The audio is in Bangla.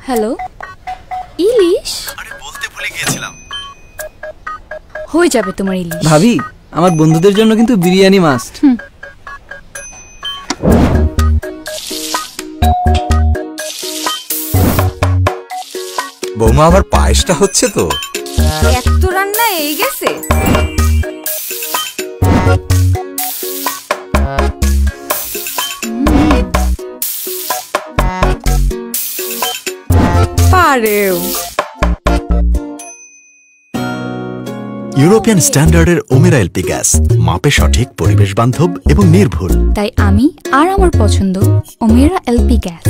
হ্যালো, ইলিশ? আরে বলতে ভুলে গিয়েছিলাম। হয়ে যাবে তোমার ইলিশ। ভাবি, আমার বন্ধুদের জন্য কিন্তু বিরিয়ানি মাস্ট। বৌমা, আবার পায়েসটা হচ্ছে তো। এত রান্না এই গেছে। পারেও। ইউরোপিয়ান স্ট্যান্ডার্ডের ওমেরা এলপি গ্যাস, মাপে সঠিক, পরিবেশ বান্ধব এবং নির্ভুল। তাই আমি আর আমার পছন্দ ওমেরা এলপি গ্যাস।